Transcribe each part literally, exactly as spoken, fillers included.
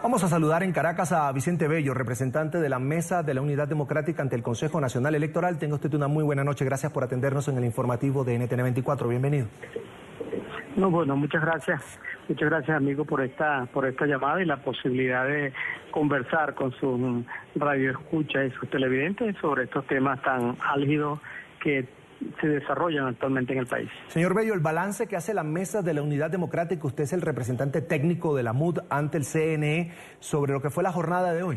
Vamos a saludar en Caracas a Vicente Bello, representante de la Mesa de la Unidad Democrática ante el Consejo Nacional Electoral. Tenga usted una muy buena noche. Gracias por atendernos en el informativo de N T N veinticuatro. Bienvenido. No, bueno, muchas gracias. Muchas gracias, amigo, por esta por esta llamada y la posibilidad de conversar con sus radioescuchas y sus televidentes sobre estos temas tan álgidos que se desarrollan actualmente en el país. Señor Bello, el balance que hace la Mesa de la Unidad Democrática, usted es el representante técnico de la M U D ante el C N E sobre lo que fue la jornada de hoy.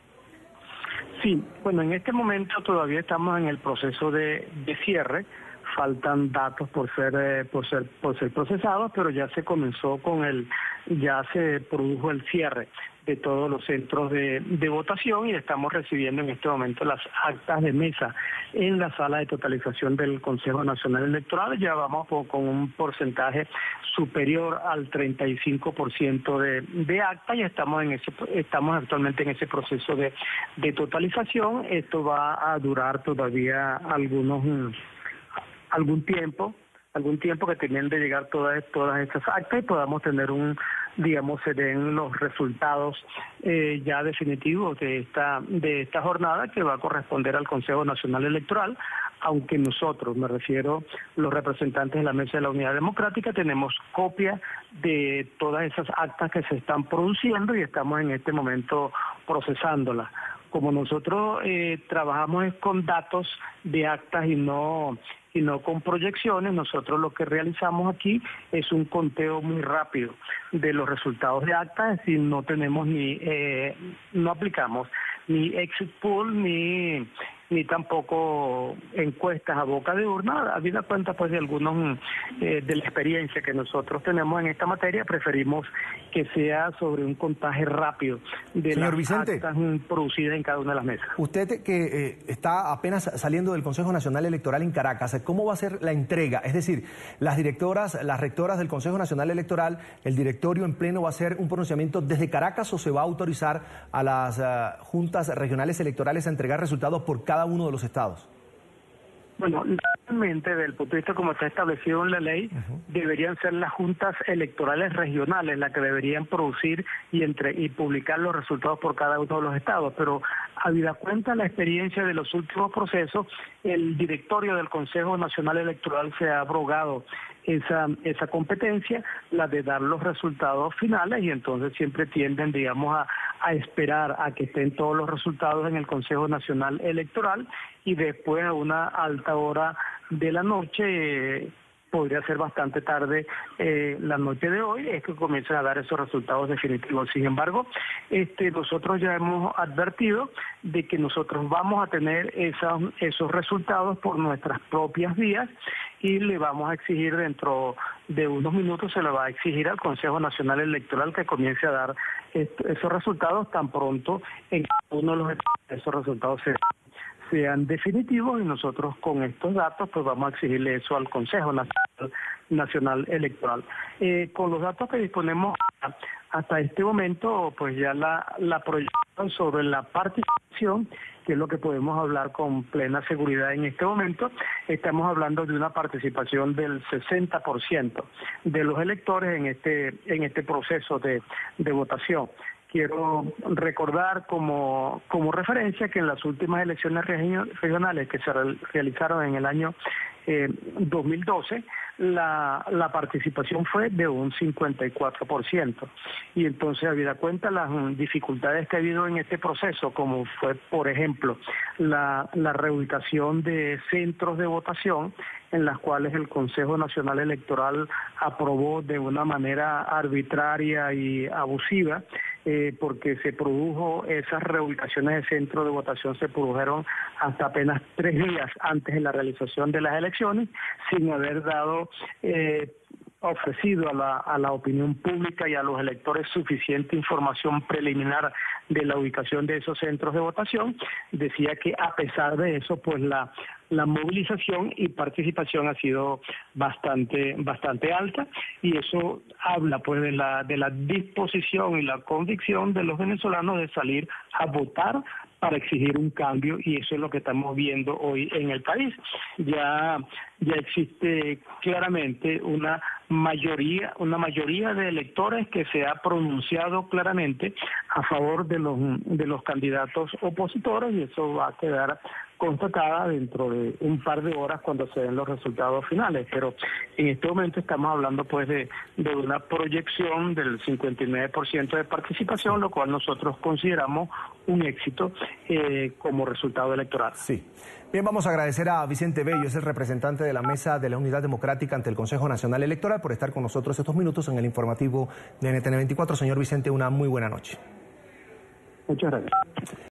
Sí, bueno, en este momento todavía estamos en el proceso de, de cierre. Faltan datos por ser eh, por ser por ser procesados, pero ya se comenzó con el ya se produjo el cierre de todos los centros de, de votación y estamos recibiendo en este momento las actas de mesa en la sala de totalización del Consejo Nacional Electoral. Ya vamos con, con un porcentaje superior al treinta y cinco por ciento de, de actas y estamos en ese estamos actualmente en ese proceso de, de totalización. Esto va a durar todavía algunos algún tiempo, algún tiempo que tienen de llegar todas todas estas actas y podamos tener un, digamos, se den los resultados eh, ya definitivos de esta de esta jornada que va a corresponder al Consejo Nacional Electoral, aunque nosotros, me refiero los representantes de la Mesa de la Unidad Democrática, tenemos copia de todas esas actas que se están produciendo y estamos en este momento procesándolas. Como nosotros eh, trabajamos con datos de actas y no y no con proyecciones, nosotros lo que realizamos aquí es un conteo muy rápido de los resultados de actas, es decir, no tenemos ni, eh, no aplicamos ni exit poll ni ni tampoco encuestas a boca de urna. Habida cuenta pues de algunos eh, de la experiencia que nosotros tenemos en esta materia, preferimos que sea sobre un contaje rápido de Señor las Vicente, actas producidas en cada una de las mesas. Usted que eh, está apenas saliendo del Consejo Nacional Electoral en Caracas, ¿cómo va a ser la entrega? Es decir, las directoras, las rectoras del Consejo Nacional Electoral, el directorio en pleno va a hacer un pronunciamiento desde Caracas o se va a autorizar a las uh, juntas regionales electorales a entregar resultados por cada uno de los estados? Bueno, realmente, desde el punto de vista como está establecido en la ley, uh-huh. deberían ser las juntas electorales regionales las que deberían producir y entre y publicar los resultados por cada uno de los estados, pero habida cuenta la experiencia de los últimos procesos, el directorio del Consejo Nacional Electoral se ha abrogado esa esa competencia, la de dar los resultados finales, y entonces siempre tienden, digamos, a, a esperar a que estén todos los resultados en el Consejo Nacional Electoral y después a una alta hora de la noche, eh, podría ser bastante tarde eh, la noche de hoy, es que comiencen a dar esos resultados definitivos. Sin embargo, este, nosotros ya hemos advertido de que nosotros vamos a tener esos, esos resultados por nuestras propias vías y le vamos a exigir dentro de unos minutos, se le va a exigir al Consejo Nacional Electoral que comience a dar esto, esos resultados tan pronto en cada uno de los esos resultados se sean definitivos, y nosotros con estos datos pues vamos a exigirle eso al Consejo Nacional, Nacional Electoral. Eh, con los datos que disponemos hasta este momento, pues ya la, la proyección sobre la participación, que es lo que podemos hablar con plena seguridad en este momento, estamos hablando de una participación del sesenta por ciento de los electores en este, en este proceso de, de votación. Quiero recordar como, como referencia que en las últimas elecciones regionales que se realizaron en el año eh, dos mil doce, la, la participación fue de un cincuenta y cuatro por ciento. Y entonces, habida cuenta las dificultades que ha habido en este proceso, como fue, por ejemplo, la, la reubicación de centros de votación, en las cuales el Consejo Nacional Electoral aprobó de una manera arbitraria y abusiva, eh, porque se produjo, esas reubicaciones de centros de votación se produjeron hasta apenas tres días antes de la realización de las elecciones, sin haber dado eh, ofrecido a la, a la opinión pública y a los electores suficiente información preliminar de la ubicación de esos centros de votación. Decía que a pesar de eso, pues la, la movilización y participación ha sido bastante, bastante alta, y eso habla pues de la, de la disposición y la convicción de los venezolanos de salir a votar para exigir un cambio, y eso es lo que estamos viendo hoy en el país. Ya, ya existe claramente una mayoría, una mayoría de electores que se ha pronunciado claramente a favor de los de los candidatos opositores, y eso va a quedar constatada dentro de un par de horas cuando se den los resultados finales. Pero en este momento estamos hablando pues de, de una proyección del cincuenta y nueve por ciento de participación, lo cual nosotros consideramos un éxito eh, como resultado electoral. Sí. Bien, vamos a agradecer a Vicente Bello, es el representante de la Mesa de la Unidad Democrática ante el Consejo Nacional Electoral, por estar con nosotros estos minutos en el informativo de N T N veinticuatro. Señor Vicente, una muy buena noche. Muchas gracias.